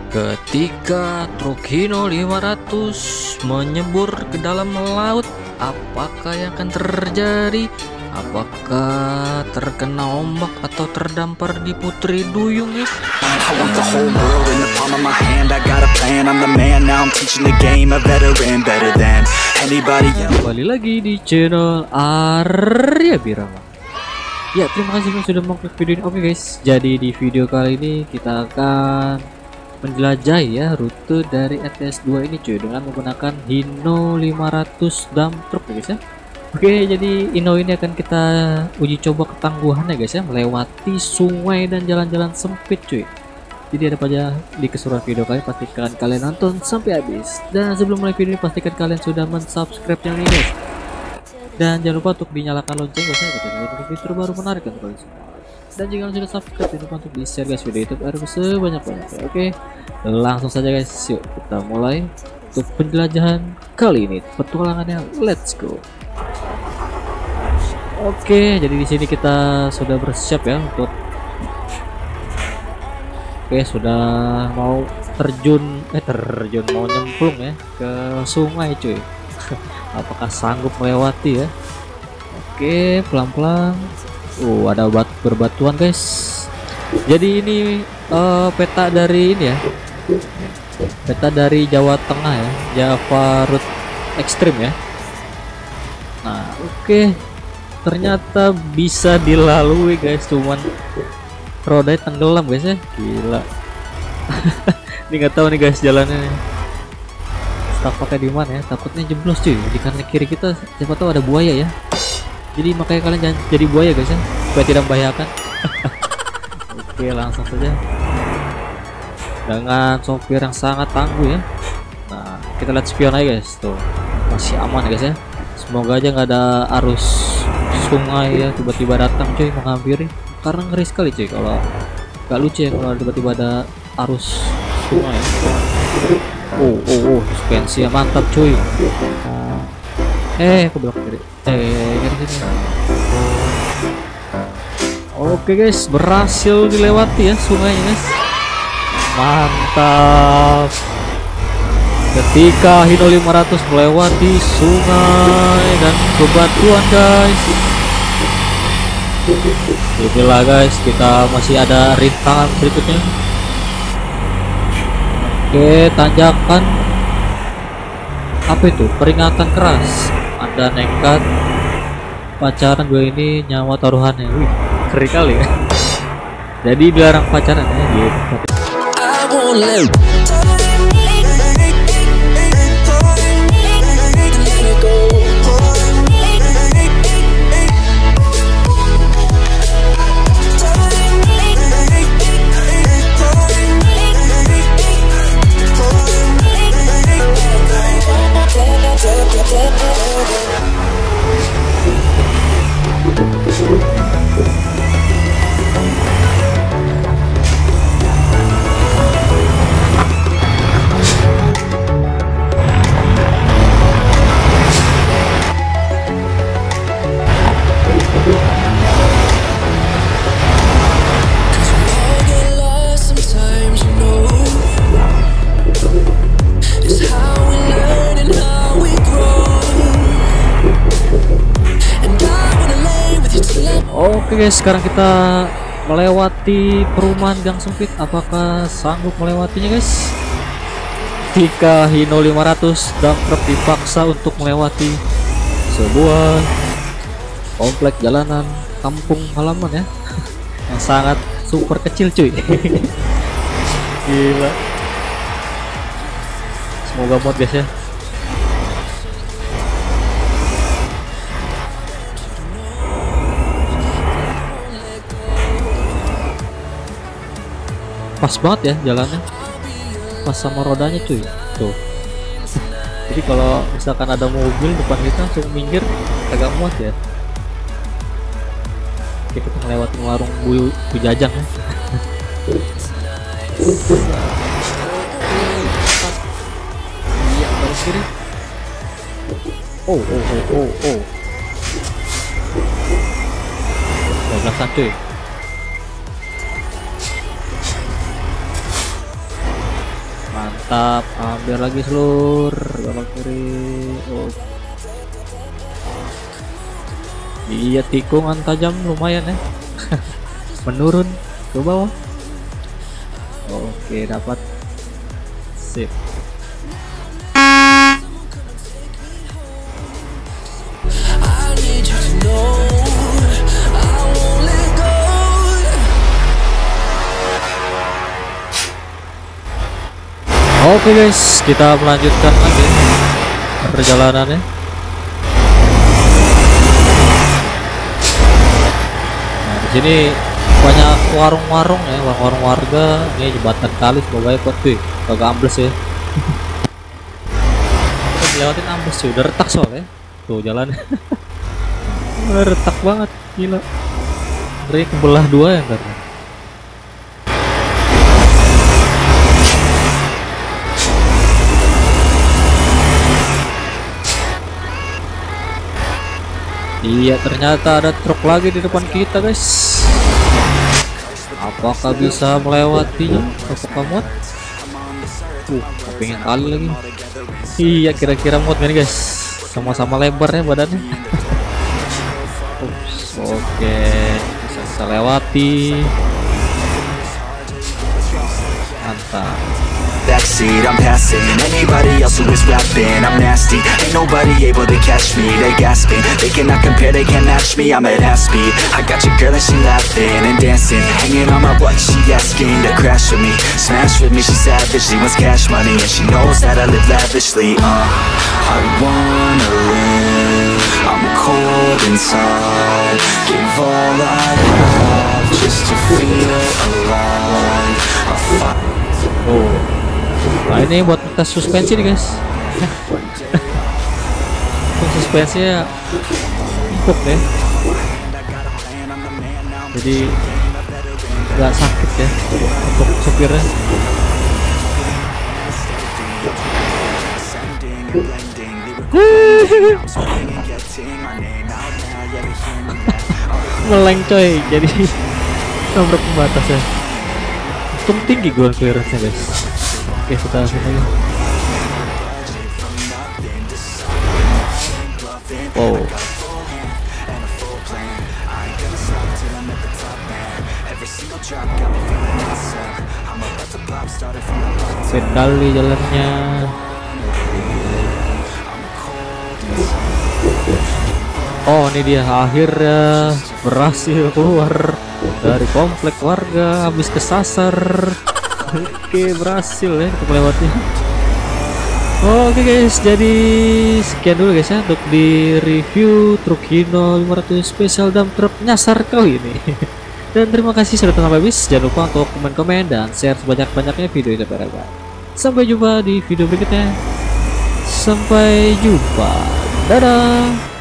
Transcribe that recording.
Ketika truk Hino 500 menyebur ke dalam laut, apakah yang akan terjadi? Apakah terkena ombak atau terdampar di putri duyung, guys? I want the whole world in the palm of my hand. I got a plan, I'm the man. Now I'm teaching the game, a veteran, better than anybody else. Kembali lagi di channel Arya Birama. Ya, terima kasih sudah mengklik video ini. Oke guys, jadi di video kali ini kita akan menjelajahi ya rute dari RTS 2 ini cuy, dengan menggunakan Hino 500 dump truck ya guys ya. Oke, jadi Hino ini akan kita uji coba ketangguhannya guys ya, melewati sungai dan jalan-jalan sempit cuy. Jadi ada apa aja di keseluruhan video kali, pastikan kalian nonton sampai habis. Dan sebelum mulai video ini, pastikan kalian sudah mensubscribe channel ini guys. Dan jangan lupa untuk dinyalakan lonceng guys ya, untuk video terbaru menarik untuk kalian semua. Dan jika kalian sudah subscribe, jangan lupa untuk di share guys video YouTube agar sebanyak-banyaknya. Oke, langsung saja guys, yuk kita mulai untuk penjelajahan kali ini, petualangannya. Let's go. Oke, jadi di sini kita sudah bersiap ya untuk sudah mau terjun mau nyemplung ya ke sungai cuy. Apakah sanggup melewati ya? Oke, pelan-pelan. Ada berbatuan guys. Jadi ini peta dari ini ya. Peta dari Jawa Tengah ya, Java Route Extreme ya. Nah, oke. Ternyata bisa dilalui guys, cuman rodanya tenggelam guys ya, gila. Ini nggak tahu nih guys jalannya nih. Pakai di mana ya? Takutnya jeblos cuy. Di kanan kiri kita siapa tahu ada buaya ya. Jadi makanya kalian jangan jadi buaya guys ya, supaya tidak membahayakan. Oke, langsung saja. Dengan sopir yang sangat tangguh ya. Nah, kita lihat spion aja guys, tuh masih aman ya guys ya. Semoga aja nggak ada arus sungai ya tiba-tiba datang cuy menghampiri, karena ngeri sekali cuy kalau nggak lucu ya kalau tiba-tiba ada arus sungai. Suspensi mantap cuy. Ke belakang kiri. Sini. Oke guys, berhasil dilewati ya sungainya guys. Mantap. Ketika Hino 500 melewati sungai dan bebatuan guys. Inilah guys, kita masih ada rintangan berikutnya. Oke, tanjakan apa itu? Peringatan keras. Anda nekat pacaran gue ini, nyawa taruhannya. Wih, keren kali ya. Jadi dilarang pacaran ya gitu. Oke guys, sekarang kita melewati perumahan gang sempit. Apakah sanggup melewatinya guys? Ketika Hino 500 dump truck dipaksa untuk melewati sebuah komplek jalanan kampung halaman ya, yang sangat super kecil cuy. Gila. Semoga mod guys ya. Pas banget ya jalannya, pas sama rodanya cuy tuh. Jadi kalau misalkan ada mobil depan kita langsung minggir, agak muat ya. Oke, kita ngelewatin warung Bu Jajang ya. Iya, baris kiri. Belasan cuy. Mantap, ambil lagi seluruh belok kiri. Oh. Iya, tikungan tajam lumayan ya. Menurun ke bawah. Oke, dapat. Sip. Oke guys, kita melanjutkan lagi perjalanannya. Nah, di sini banyak warung-warung ya, warung-warung warga. Ini jembatan kali, semoga kuat tuh, kagak ambles ya. Kita lewatin ambles sih, udah retak soalnya. Tuh jalan, retak banget, gila. Ngeri kebelah dua ya karena. Iya, ternyata ada truk lagi di depan kita guys. Apakah bisa melewatinya? Apakah muat? Pengen kali lagi. Iya, kira-kira muat kan guys. Sama-sama lebarnya badannya. Ups, oke, bisa lewati. Mantap. Backseat, I'm passing anybody else who is rapping. I'm nasty, ain't nobody able to catch me. They gasping, they cannot compare, they can't match me. I'm at half speed, I got your girl and she laughing and dancing, hanging on my butt, she asking to crash with me, smash with me. She savage, she wants cash money and she knows that I live lavishly. I wanna live, I'm cold inside, give all I have just to feel alive. Oh, nah ini buat tes suspensi nih guys. Suspensinya empuk deh, jadi nggak sakit ya untuk supirnya. Meleng coy, jadi nabrak pembatas ya. Untung tinggi ground clearance-nya guys. Oke, kita langsung aja. Wow. Sekali jalannya. Oh, ini dia akhirnya berhasil keluar dari komplek warga, habis kesasar. Oke, berhasil ya untuk melewati. Oke guys, jadi sekian dulu guys ya untuk di review truk Hino 500 special dump truck nyasar kali ini. Dan terima kasih sudah tonton habis. Jangan lupa untuk komen-komen dan share sebanyak-banyaknya video ini sampai rata. Sampai jumpa di video berikutnya. Sampai jumpa. Dadah.